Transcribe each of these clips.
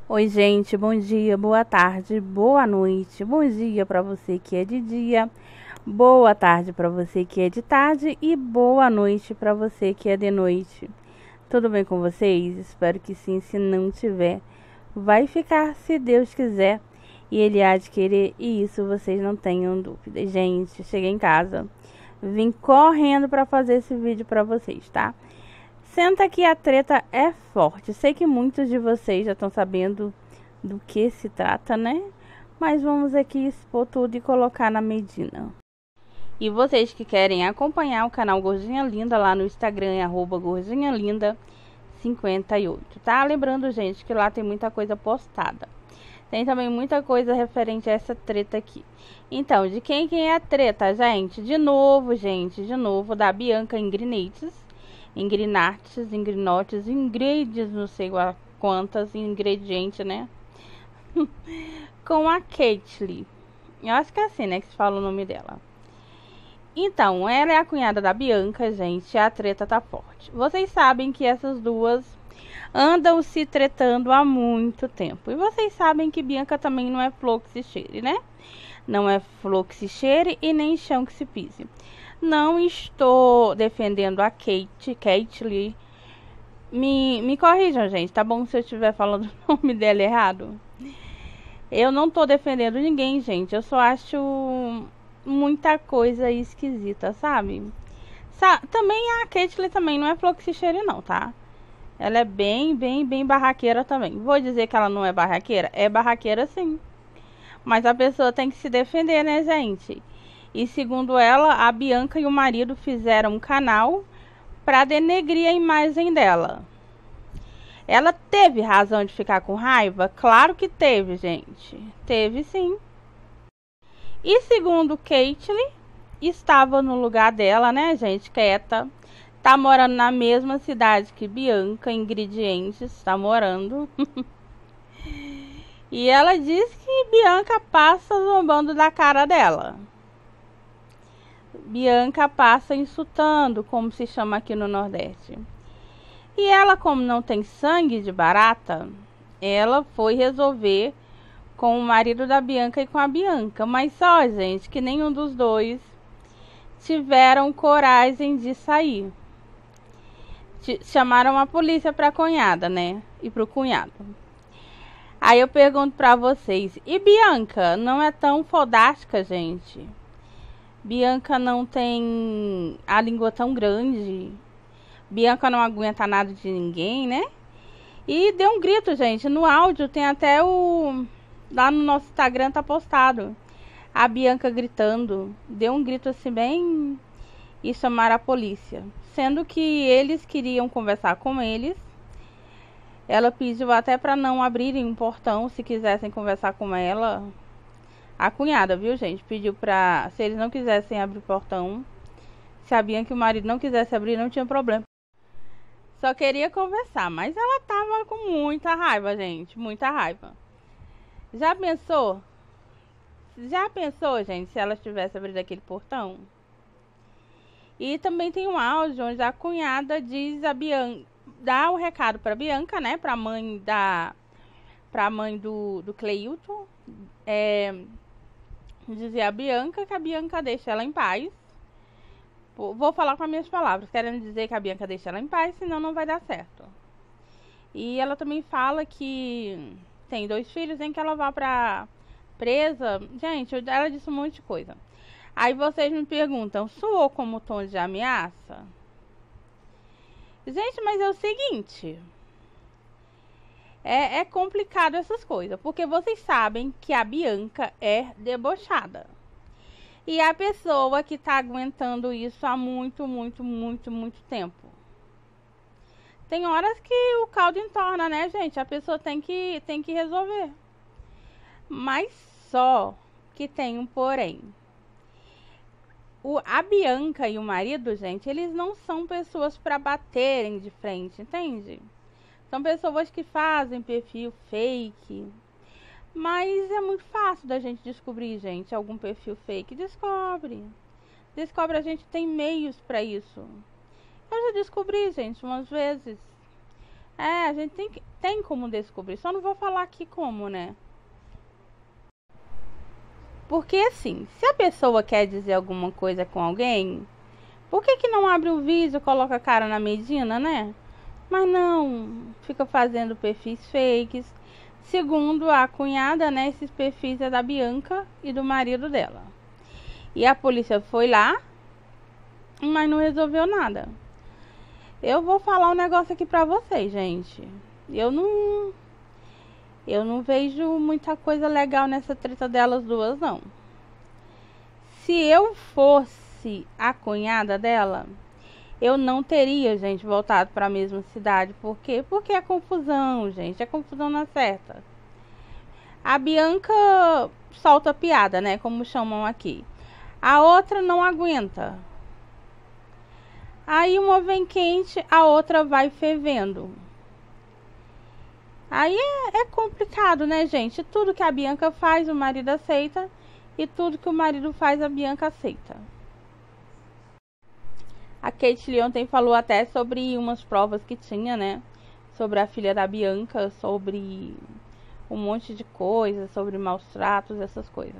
Oi, gente, bom dia, boa tarde, boa noite. Bom dia para você que é de dia, boa tarde para você que é de tarde e boa noite para você que é de noite. Tudo bem com vocês? Espero que sim. Se não tiver, vai ficar se Deus quiser e Ele há de querer, e isso vocês não tenham dúvida. Gente, cheguei em casa, vim correndo para fazer esse vídeo para vocês, tá? Senta que a treta é forte. Sei que muitos de vocês já estão sabendo do que se trata, né? Mas vamos aqui expor tudo e colocar na medida. E vocês que querem acompanhar o canal Gordinha Linda lá no Instagram é @gordinhalinda58, tá? Lembrando, gente, que lá tem muita coisa postada. Tem também muita coisa referente a essa treta aqui. Então, de quem é a treta, gente? De novo, da Bianca Ingrinates, não sei quantas ingredientes, né? Com a Caitlyn. Eu acho que é assim, né, que se fala o nome dela. Então, ela é a cunhada da Bianca, gente. A treta tá forte. Vocês sabem que essas duas andam se tretando há muito tempo. E vocês sabem que Bianca também não é flor que se cheire, né? Não é flor que se cheire e nem chão que se pise. Não estou defendendo a Caitlyn. Me corrijam, gente, tá bom se eu estiver falando o nome dela errado? Eu não tô defendendo ninguém, gente. Eu só acho muita coisa esquisita, sabe? Também a Caitlyn também não é flor que se cheire, não, tá? Ela é bem barraqueira também. Vou dizer que ela não é barraqueira? É barraqueira, sim. Mas a pessoa tem que se defender, né, gente? E segundo ela, a Bianca e o marido fizeram um canal para denegrir a imagem dela. Ela teve razão de ficar com raiva? Claro que teve, gente. Teve sim. E segundo Caitlyn, estava no lugar dela, né, gente, quieta. Tá morando na mesma cidade que Bianca, Ingredientes, tá morando. E ela diz que Bianca passa zombando da cara dela. Bianca passa insultando, como se chama aqui no Nordeste. E ela, como não tem sangue de barata, ela foi resolver com o marido da Bianca e com a Bianca. Mas só, gente, que nenhum dos dois tiveram coragem de sair. Chamaram a polícia pra cunhada, né? E pro cunhado. Aí eu pergunto pra vocês, e Bianca não é tão fodástica, gente? Bianca não tem a língua tão grande. Bianca não aguenta nada de ninguém, né? E deu um grito, gente. No áudio tem até o... Lá no nosso Instagram tá postado. A Bianca gritando. Deu um grito assim bem... E chamaram a polícia. Sendo que eles queriam conversar com eles. Ela pediu até pra não abrirem um portão se quisessem conversar com ela. A cunhada, viu, gente? Pediu pra... Se eles não quisessem abrir o portão, se a Bianca e o marido não quisessem abrir, não tinha problema. Só queria conversar, mas ela tava com muita raiva, gente. Muita raiva. Já pensou? Já pensou, gente, se ela tivesse abrido aquele portão? E também tem um áudio onde a cunhada diz a Bianca... Dá o recado pra Bianca, né? Pra mãe do Cleilton. Dizer a Bianca que a Bianca deixa ela em paz. Vou falar com as minhas palavras, querendo dizer que a Bianca deixa ela em paz, senão não vai dar certo. E ela também fala que tem 2 filhos, em que ela vá pra presa. Gente, ela disse um monte de coisa. Aí vocês me perguntam, soou como tom de ameaça? Gente, mas é o seguinte... É complicado essas coisas, porque vocês sabem que a Bianca é debochada. E a pessoa que tá aguentando isso há muito tempo. Tem horas que o caldo entorna, né, gente? A pessoa tem que resolver. Mas só que tem um porém. A Bianca e o marido, gente, eles não são pessoas para baterem de frente, entende? São pessoas que fazem perfil fake. Mas é muito fácil da gente descobrir, gente, algum perfil fake. Descobre. A gente tem meios para isso. Eu já descobri, gente, umas vezes. A gente Tem como descobrir, só não vou falar aqui como, né? Porque assim, se a pessoa quer dizer alguma coisa com alguém, por que não abre o vídeo e coloca a cara na Medina, né? Mas não, fica fazendo perfis fakes. Segundo a cunhada, né, esses perfis é da Bianca e do marido dela. E a polícia foi lá, mas não resolveu nada. Eu vou falar um negócio aqui pra vocês, gente. Eu não vejo muita coisa legal nessa treta delas duas, não. Se eu fosse a cunhada dela, eu não teria, gente, voltado para a mesma cidade. Por quê? Porque é confusão, gente. É confusão na certa. A Bianca solta piada, né? Como chamam aqui. A outra não aguenta. Aí uma vem quente, a outra vai fervendo. Aí é complicado, né, gente? Tudo que a Bianca faz, o marido aceita. E tudo que o marido faz, a Bianca aceita. A Kate ontem falou até sobre umas provas que tinha, né? Sobre a filha da Bianca, sobre um monte de coisas, sobre maus tratos, essas coisas.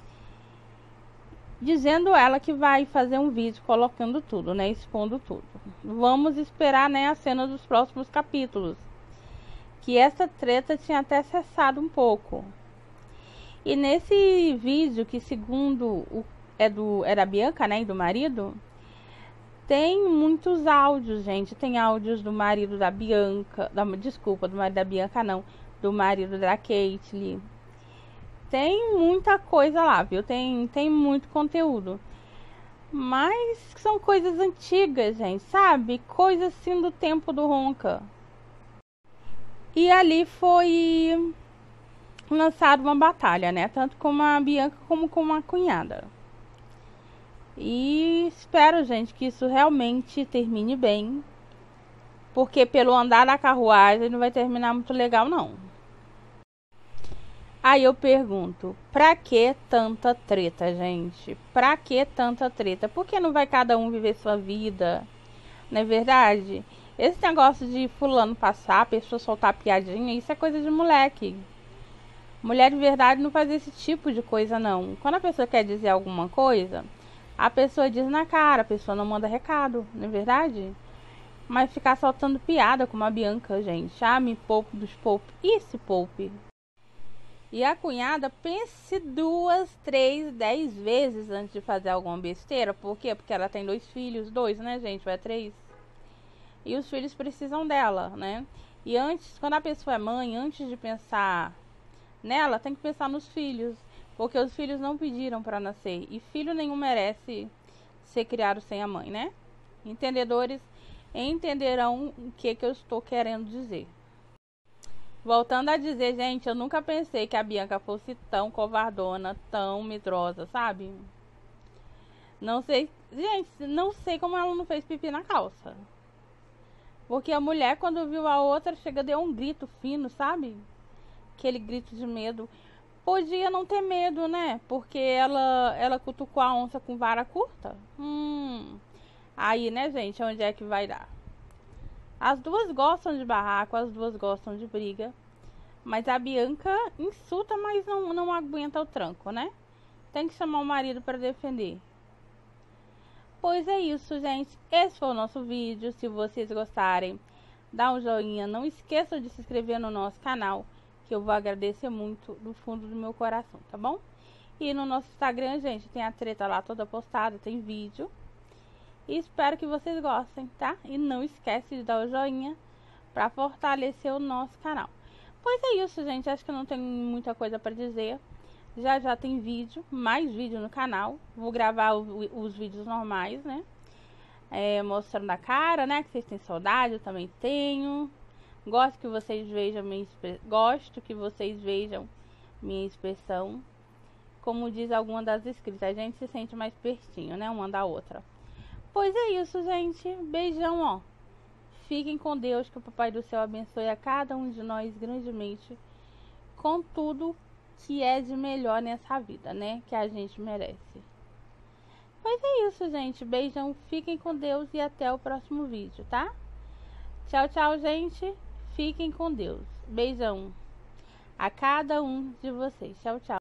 Dizendo ela que vai fazer um vídeo colocando tudo, né? Expondo tudo. Vamos esperar, né, a cena dos próximos capítulos. Que essa treta tinha até cessado um pouco. E nesse vídeo, que segundo é da Bianca, né, e do marido, tem muitos áudios, gente. Tem áudios do marido da Bianca, desculpa, do marido da Bianca não, do marido da Kate. Tem muita coisa lá, viu? Tem muito conteúdo. Mas são coisas antigas, gente, sabe? Coisas assim do tempo do Ronca. E ali foi lançada uma batalha, né? Tanto com a Bianca como com a cunhada. E espero, gente, que isso realmente termine bem. Porque pelo andar da carruagem não vai terminar muito legal, não. Aí eu pergunto, pra que tanta treta, gente? Pra que tanta treta? Por que não vai cada um viver sua vida? Não é verdade? Esse negócio de fulano passar, a pessoa soltar piadinha, isso é coisa de moleque. Mulher de verdade não faz esse tipo de coisa, não. Quando a pessoa quer dizer alguma coisa, a pessoa diz na cara, a pessoa não manda recado, não é verdade? Mas ficar soltando piada como a Bianca, gente. Ah, me poupe dos poupe. E se poupe? E a cunhada pense 2, 3, 10 vezes antes de fazer alguma besteira. Por quê? Porque ela tem 2 filhos. 2, né, gente? Vai 3. E os filhos precisam dela, né? E antes, quando a pessoa é mãe, antes de pensar nela, tem que pensar nos filhos. Porque os filhos não pediram para nascer. E filho nenhum merece ser criado sem a mãe, né? Entendedores entenderão o que eu estou querendo dizer. Voltando a dizer, gente, eu nunca pensei que a Bianca fosse tão covardona, tão medrosa, sabe? Não sei, gente, não sei como ela não fez pipi na calça. Porque a mulher, quando viu a outra, chega deu um grito fino, sabe? Aquele grito de medo. Podia não ter medo, né? Porque ela cutucou a onça com vara curta. Aí, né, gente, onde é que vai dar? As duas gostam de barraco, as duas gostam de briga. Mas a Bianca insulta, mas não aguenta o tranco, né? Tem que chamar o marido para defender. Pois é isso, gente. Esse foi o nosso vídeo. Se vocês gostarem, dá um joinha. Não esqueçam de se inscrever no nosso canal, que eu vou agradecer muito do fundo do meu coração, tá bom? E no nosso Instagram, gente, tem a treta lá toda postada, tem vídeo. E espero que vocês gostem, tá? E não esquece de dar o joinha para fortalecer o nosso canal. Pois é isso, gente. Acho que eu não tenho muita coisa para dizer. Já tem vídeo, mais vídeo no canal. Vou gravar os vídeos normais, né? Mostrando a cara, né? Que vocês têm saudade, eu também tenho. Gosto que vocês vejam minha expressão. Como diz alguma das inscritas, a gente se sente mais pertinho, né? Uma da outra. Pois é isso, gente. Beijão, ó. Fiquem com Deus, que o Papai do Céu abençoe a cada um de nós grandemente com tudo que é de melhor nessa vida, né? Que a gente merece. Pois é isso, gente. Beijão, fiquem com Deus e até o próximo vídeo, tá? Tchau, tchau, gente. Fiquem com Deus. Beijão a cada um de vocês. Tchau, tchau.